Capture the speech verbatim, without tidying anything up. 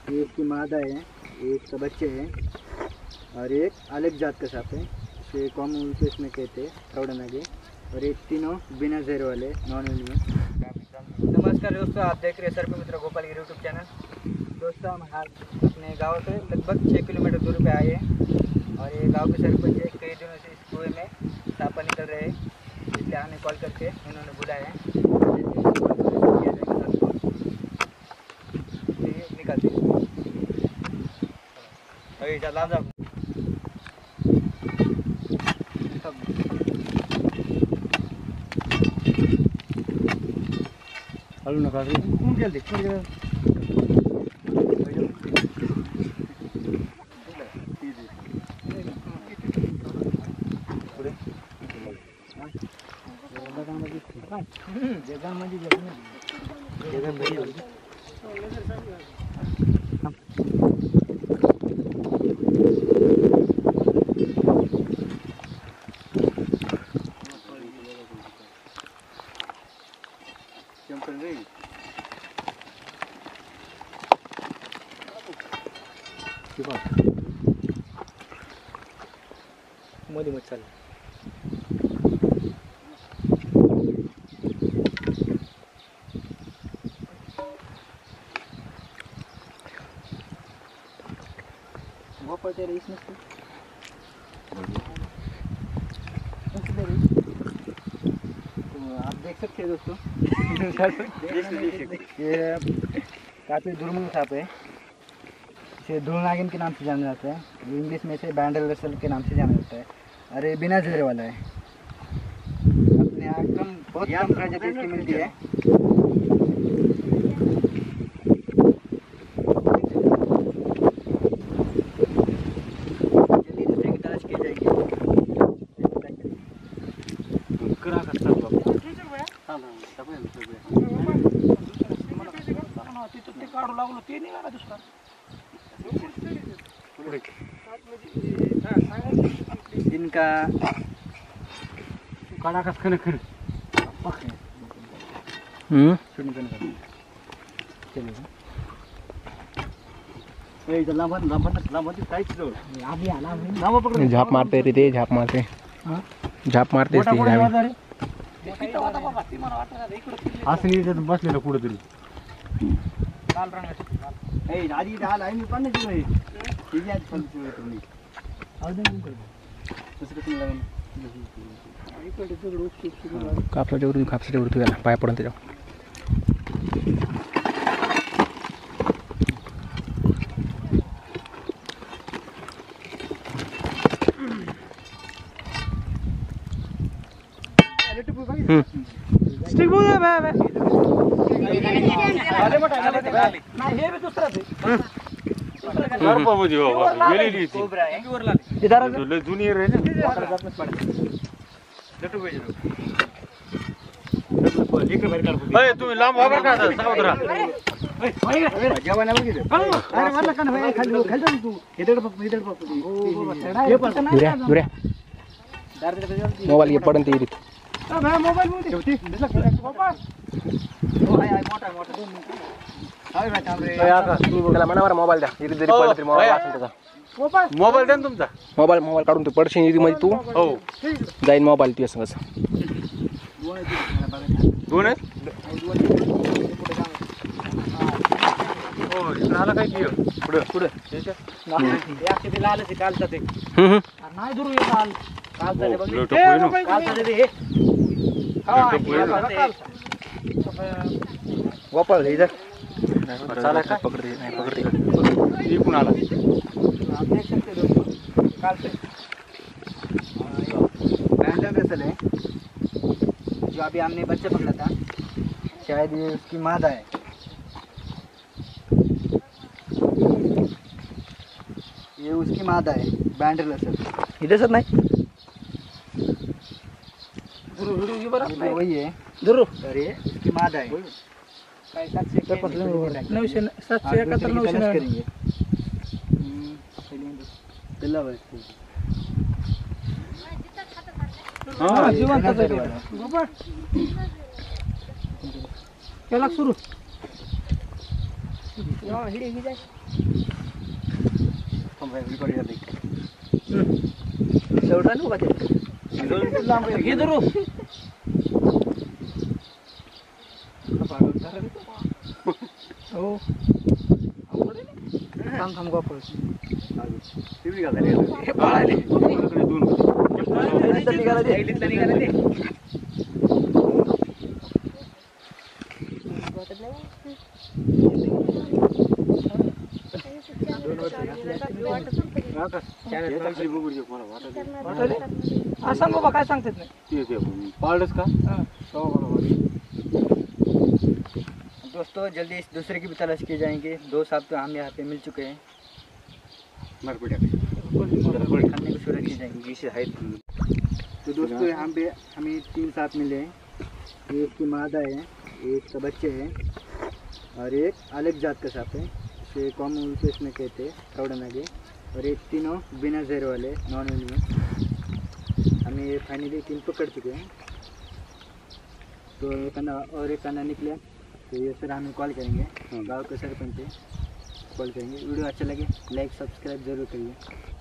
ये इसकी मादा है, एक का बच्चे हैं और एक अलग जात का सांप है, इसे कॉमन के इसमें कहते हैं कौड़नागी। और ये तीनों बिना जहर वाले नॉन वेज में। नमस्कार दोस्तों, आप देख रहे हैं सर्प मित्र गोपाल के यूट्यूब चैनल। दोस्तों हम हाल अपने गाँव से लगभग छः किलोमीटर दूर पे आए हैं और ये गाँव के सरपंच है, कई दिनों से इस कुएँ में सांप निकल रहे हैं, इसलिए हमें कॉल करके उन्होंने बुलाया है। निकालते अभी चल आप जाओ हलू ना काट कौन क्या देख मोदी मत चल वो पड़ते रही इसमें से तो आप देख सकते हैं दोस्तों ये काफ़ी दुर्मंग सांप है, इसे धूलनागिन के नाम से जाना जाता है, इंग्लिश में इसे बैंडल वेसल के नाम से जाना जाता है। और ये बिना जहर वाला है, अपने यहाँ कम बहुत कम प्रजाति इसकी मिलती है। जल्दी दूसरे की तलाश की जाएगी। इनका काड़ा कस खने खने हम्म सुन सुन चलो ए जल्ला मत लांबा लांबा टाइट दो आगे आला लांबा पकड़ झाप मारते रे झाप मारते हां झाप मारते असते जावी असली इथे बसलेलं कुठे तरी लाल रंगाची ए आधी डाल आहे मी पण नाही ठीक आहे पण तुम्ही आवडून कर दुसरं तुम्ही लावून इकडे दगड उपसूक कापसाच्या वरती कापसाच्या वरती गेला पाय पडून त्याच्या स्टिक बोल बे बे आले मोठा आले नाही हे बी दुसराच आहे सर्प म्हणजे बाबा गेलेली ती कोबरा आहे वर लाल इधर लय जुनी रे ना लटू पाहिजे इकडे बाहेर काढ ए तुम्ही लांब वावर का सावधरा जेवणावर गेले अरे मला का नाही खाली खाली तू इधर पप्पू इधर पप्पू हे पण दुऱ्या दुऱ्या मोबाईल ये पडन ते इरीत मैं मोबाइल में ठेवती दिसला बाबा ओ हाय हाय मोठा मोठा दोन मिनिट हाय बा थांब रे आका तू त्याला मनावर मोबाईल द्या इरीत जरी पडला तरी मोबाईल असेल त्याचा मोबाईल मोबाईल द्या ना तुमचा मोबाईल मोबाईल काढून ते पडशील इरी मध्ये तू हो जाईन मोबाईल तुझ्या संगच दोन आहेत हो इथं आला काय की पुढे पुढे याचे ते लालच कालचा ते हम्म हम्म नाही दूर ये लाल कालचा ते बघ लोटो कोयनो कालचा ते हे हा गोपाळ इधर चला का पकड़ दे नहीं पकड़ दे इकडून आला आप देख सकते हो दोस्तों काल से बैंडल रेसल है जो अभी हमने बच्चा पकड़ा था, शायद ये उसकी मादा है। ये उसकी मादा है बैंडल रेसल इधर सर नहीं ये वही है जरूर अरे उसकी मादा है काय सातशे नऊशे सातशे एकाहत्तर नऊशे करेंगे पिल्ला हां जिवंत गोपाळ केला सुरू हाँ हिड़ी ही जाए हम भाई रिकॉर्ड कर देख शेवटा नको का ते इधर रो हो थांब थांब गप्प टीव्ही का झाले हे पळाले दोन निघाला ते निघाला ते सांग बाबा काय सांगतात नाही पाळलंच का दोस्तों जल्दी इस दूसरे की भी तलाश की जाएंगे। दो सांप तो हम यहाँ पे मिल चुके हैं। खाने को सूरज की जाएंगे। तो दोस्तों यहाँ पे हमें तीन सांप मिले हैं। एक की मादा है, एक का बच्चे हैं और एक अलग जात का सांप है। इसे कॉमन पे इसमें कहते हैं कौड़नागे। और एक तीनों बिना जहर वाले नॉन वेनिमस। हमें ये फाइनली तीन पकड़ चुके हैं। तो एक अंडा और एक अंडा निकला तो ये सर हमें कॉल करेंगे, गाँव के सरपंच कॉल करेंगे। वीडियो अच्छा लगे लाइक सब्सक्राइब जरूर करिए।